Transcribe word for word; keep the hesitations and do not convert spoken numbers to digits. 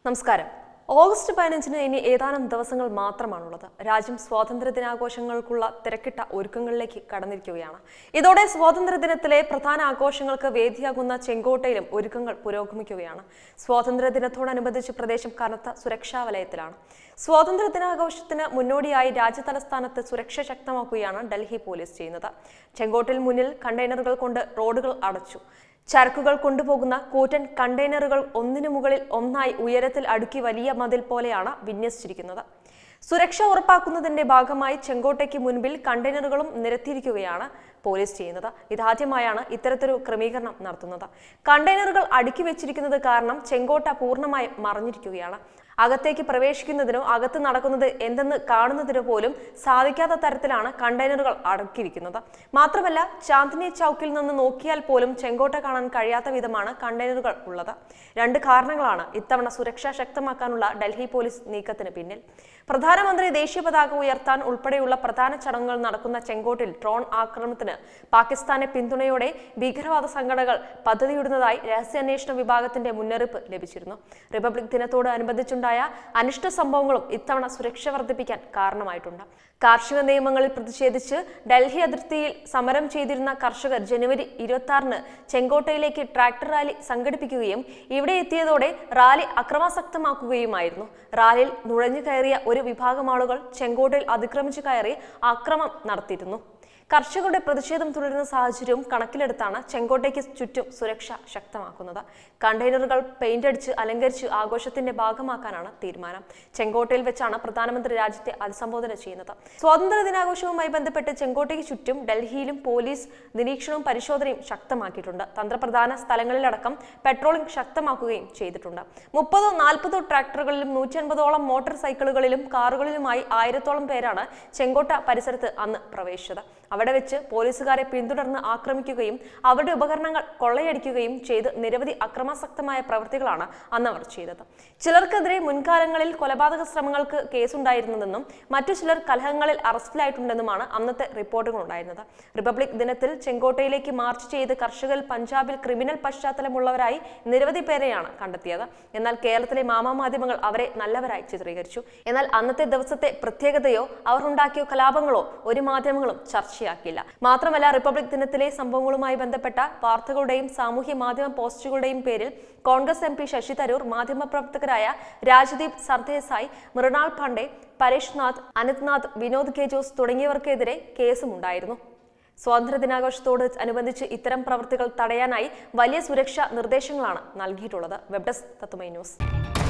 നമസ്കാരം. ഓഗസ്റ്റ് പതിനഞ്ചിന് ഇനി ഏതാനും ദിവസങ്ങൾ മാത്രമാണുള്ളത്. രാജ്യം സ്വാതന്ത്ര്യ ദിനാഘോഷങ്ങൾക്കുള്ള തിരക്കിട്ട ഒരുക്കങ്ങളിലേക്ക് കടന്നിരിക്കുകയാണ്. ഇതോടെ സ്വാതന്ത്ര്യദിനത്തിലെ പ്രധാന ആഘോഷങ്ങൾക്ക് വേദിയാകുന്ന ചെങ്കോട്ടയിലും ഒരുക്കങ്ങൾ പുരോഗമിക്കുകയാണ്. സ്വാതന്ത്ര്യ ദിനത്തോടനുബന്ധിച്ച് പ്രദേശം കനത്ത സുരക്ഷാ വലയത്തിലാണ്. സ്വാതന്ത്ര്യ ദിനാഘോഷത്തിന് മുന്നോടിയായി രാജ്യതലസ്ഥാനത്ത് സുരക്ഷ ശക്തമാക്കുകയാണ് ഡൽഹി പോലീസ് ചെയ്യുന്നത്. ചെങ്കോട്ടയിൽ മുന്നിൽ കണ്ടെയ്നറുകൾ കൊണ്ട് റോഡുകൾ അടച്ചു. ചരക്കുകൾ കൊണ്ടുപോകുന്ന കൂറ്റൻ കണ്ടെയ്നറുകൾ ഒന്നിനു മുകളിൽ ഒന്നായി ഉയരത്തിൽ അടുക്കി വലിയ മതിൽ പോലെയാണ് വിന്യസിച്ചിരിക്കുന്നത്. സുരക്ഷ ഉറപ്പാക്കുന്നതിന്റെ ഭാഗമായി ചെങ്കോട്ടയ്ക്ക് മുൻപിൽ കണ്ടെയ്നറുകളും നിരത്തിയിരിക്കുകയാണ് പോലീസ് ചെയ്യുന്നത്. ഇതാദ്യമായാണ് ഇത്തരത്തിലൊരു ക്രമീകരണം നടത്തുന്നത്. കണ്ടെയ്നറുകൾ അടുക്കി വെച്ചിരിക്കുന്നത് കാരണം ചെങ്കോട്ട പൂർണ്ണമായും മറഞ്ഞിരിക്കുകയാണ്. അകത്തേക്ക് പ്രവേശിക്കുന്നതിനോ അകത്ത് നടക്കുന്നത് എന്തെന്ന് കാണുന്നതിനോ പോലും സാധിക്കാത്ത തരത്തിലാണ് കണ്ടെയ്നറുകൾ അടുക്കിയിരിക്കുന്നത്. മാത്രമല്ല, ചാന്ദിനി ചൗക്കിൽ നിന്ന് നോക്കിയാൽ പോലും ചെങ്കോട്ട കാണാൻ കഴിയാത്ത വിധമാണ് കണ്ടെയ്നറുകൾ ഉള്ളത്. രണ്ട് കാരണങ്ങളാണ് ഇത്തവണ സുരക്ഷ ശക്തമാക്കാനുള്ള ഡൽഹി പോലീസ് നീക്കത്തിന് പിന്നിൽ. പ്രധാനമന്ത്രി ദേശീയ പതാക ഉയർത്താൻ ഉൾപ്പെടെയുള്ള പ്രധാന ചടങ്ങുകൾ നടക്കുന്ന ചെങ്കോട്ടിൽ ഡ്രോൺ ആക്രമണത്തിന് പാകിസ്ഥാന്റെ പിന്തുണയോടെ ഭീകരവാദ സംഘടനകൾ പദ്ധതിയിടുന്നതായി രഹസ്യാന്വേഷണ വിഭാഗത്തിന്റെ മുന്നറിയിപ്പ് ലഭിച്ചിരുന്നു. റിപ്പബ്ലിക് ദിനത്തോട് അനുബന്ധിച്ചുണ്ടായ അനിഷ്ട സംഭവങ്ങളും ഇത്തവണ സുരക്ഷ വർദ്ധിപ്പിക്കാൻ കാരണമായിട്ടുണ്ട്. കാർഷിക നിയമങ്ങളിൽ പ്രതിഷേധിച്ച് ഡൽഹി അതിർത്തിയിൽ സമരം ചെയ്തിരുന്ന കർഷകർ ജനുവരി ഇരുപത്തി ആറിന് ചെങ്കോട്ടയിലേക്ക് ട്രാക്ടർ റാലി സംഘടിപ്പിക്കുകയും ഇവിടെ എത്തിയതോടെ റാലി അക്രമാസക്തമാക്കുകയുമായിരുന്നു. റാലിയിൽ നുഴഞ്ഞു കയറിയ ഒരു വിഭാഗം ആളുകൾ ചെങ്കോട്ടയിൽ അതിക്രമിച്ചു കയറി ആക്രമണം നടത്തിയിരുന്നു. കർഷകരുടെ പ്രതിഷേധം തുടരുന്ന സാഹചര്യവും കണക്കിലെടുത്താണ് ചെങ്കോട്ടയ്ക്ക് ചുറ്റും സുരക്ഷ ശക്തമാക്കുന്നത്. കണ്ടെയ്നറുകൾ പെയിന്റ് അടിച്ച് അലങ്കരിച്ച് ആഘോഷത്തിന്റെ ഭാഗമാക്കാനാണ് തീരുമാനം. ചെങ്കോട്ടയിൽ വെച്ചാണ് പ്രധാനമന്ത്രി രാജ്യത്തെ അഭിസംബോധന ചെയ്യുന്നത്. സ്വാതന്ത്ര്യ ദിനാഘോഷവുമായി ബന്ധപ്പെട്ട് ചെങ്കോട്ടയ്ക്ക് ചുറ്റും ഡൽഹിയിലും പോലീസ് നിരീക്ഷണവും പരിശോധനയും ശക്തമാക്കിയിട്ടുണ്ട്. തന്ത്രപ്രധാന സ്ഥലങ്ങളിലടക്കം പെട്രോളിംഗ് ശക്തമാക്കുകയും ചെയ്തിട്ടുണ്ട്. മുപ്പതോ നാൽപ്പതോ ട്രാക്ടറുകളിലും നൂറ്റി അൻപതോളം മോട്ടോർ സൈക്കിളുകളിലും കാറുകളിലുമായി ആയിരത്തോളം പേരാണ് ചെങ്കോട്ട പരിസരത്ത് അന്ന് പ്രവേശിച്ചത്. അവിടെ വെച്ച് പോലീസുകാരെ പിന്തുടർന്ന് ആക്രമിക്കുകയും അവരുടെ ഉപകരണങ്ങൾ കൊള്ളയടിക്കുകയും ചെയ്ത് നിരവധി അക്രമാസക്തമായ പ്രവൃത്തികളാണ് അന്ന് അവർ ചെയ്തത്. ചിലർക്കെതിരെ മുൻകാലങ്ങളിൽ കൊലപാതക ശ്രമങ്ങൾക്ക് കേസുണ്ടായിരുന്നതെന്നും മറ്റു ചിലർ കലഹങ്ങളിൽ അറസ്റ്റിലായിട്ടുണ്ടെന്നുമാണ് അന്നത്തെ റിപ്പോർട്ടുകൾ ഉണ്ടായിരുന്നത്. റിപ്പബ്ലിക് ദിനത്തിൽ ചെങ്കോട്ടയിലേക്ക് മാർച്ച് ചെയ്ത് കർഷകരിൽ പഞ്ചാബിൽ ക്രിമിനൽ പശ്ചാത്തലമുള്ളവരായി നിരവധി പേരെയാണ് കണ്ടെത്തിയത്. എന്നാൽ കേരളത്തിലെ മാമാമാധ്യമങ്ങൾ അവരെ നല്ലവരായി ചിത്രീകരിച്ചു. എന്നാൽ അന്നത്തെ ദിവസത്തെ പ്രത്യേകതയോ അവർ ഉണ്ടാക്കിയ കലാപങ്ങളോ ഒരു മാധ്യമങ്ങളും ചർച്ചയാക്കില്ല. മാത്രമല്ല, റിപ്പബ്ലിക് ദിനത്തിലെ സംഭവങ്ങളുമായി ബന്ധപ്പെട്ട വാർത്തകളുടെയും സാമൂഹ്യ മാധ്യമ പോസ്റ്റുകളുടെയും പേരിൽ കോൺഗ്രസ് എം പി ശശി തരൂർ, മാധ്യമപ്രവർത്തകരായ രാജ്ദീപ് സർദേശായി, മൃണാൾ പാണ്ഡെ, പരേഷ് നാഥ്, അനന്ത്നാഥ്, വിനോദ് കെ ജോസ് തുടങ്ങിയവർക്കെതിരെ കേസുമുണ്ടായിരുന്നു. സ്വാതന്ത്ര്യ ദിനാഘോഷത്തോട് അനുബന്ധിച്ച് ഇത്തരം പ്രവൃത്തികൾ തടയാനായി വലിയ സുരക്ഷാ നിർദ്ദേശങ്ങളാണ് നൽകിയിട്ടുള്ളത്. Web desk Tatwamayi news.